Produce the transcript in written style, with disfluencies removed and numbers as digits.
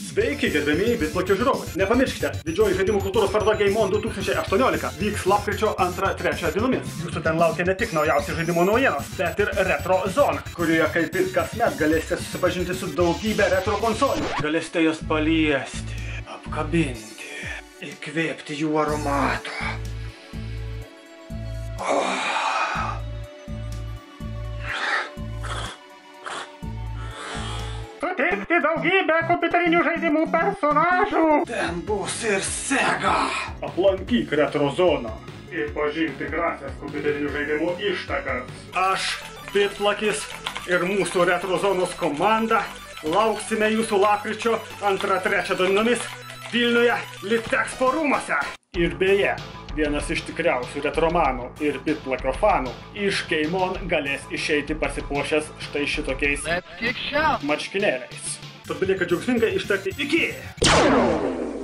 Sveiki, gerbiamieji Bitplakio žiūrovai. Nepamirškite, didžioji žaidimų kultūros paroda Game On 2018 vyks lapkričio 2–3 dienomis. Jūsų ten laukia ne tik naujausi žaidimo naujienos, bet ir retro zona, kurioje kaip ir kasmet galėsite susipažinti su daugybė retro konsolių. Galėsite jas paliesti, apkabinti, įkvėpti jų aromato. Suteikti daugybę kompiuterinių žaidimų personažų. Ten bus ir Sega. Aplankyk retro zoną ir pažink tikrasias kompiuterinių žaidimų ištakas. Aš, Bitplakis ir mūsų retro zonos komanda lauksime jūsų lapkričio 2–3 dienomis Vilniuje Litexpo rūmuose. Ir beje, vienas iš tikriausių retromanų ir Bitplakio fanų iš Game On galės išeiti pasipuošęs štai šitokiais marškinėliais. Tad belieka džiaugsmingai ištarti iki!